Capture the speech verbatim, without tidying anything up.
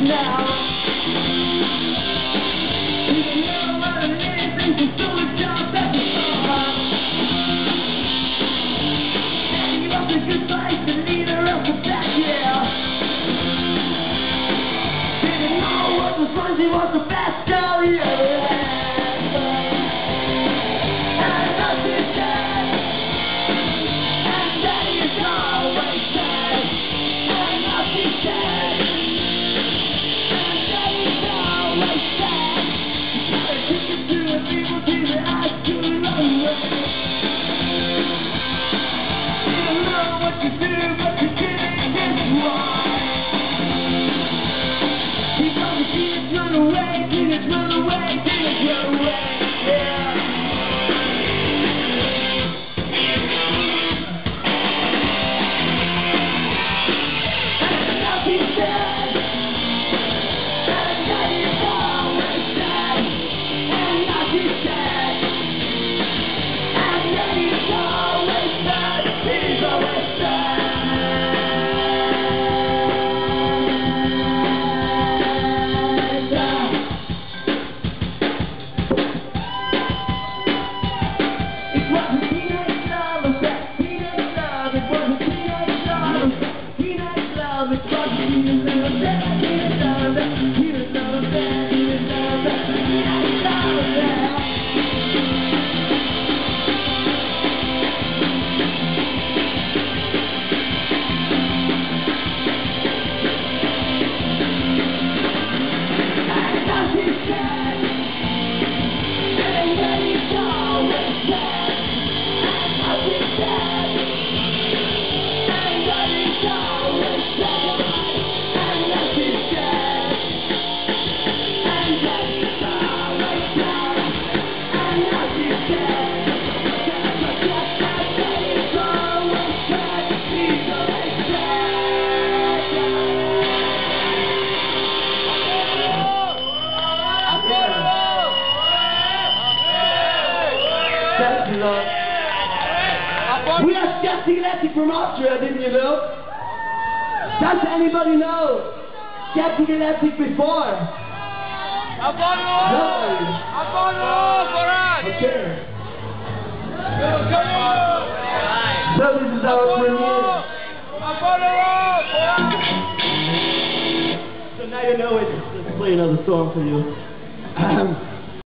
now. Even though I don't need anything to do with jobs at the bar. And you up a good place, the leader of the pack, yeah. Didn't know what was wrong, she was the best girl, yeah. We are Skeptic Electric from Austria, didn't you know? Does anybody know Skeptic Electric before? Nobody. Okay. So this is our premiere. So now you know it. Let's play another song for you.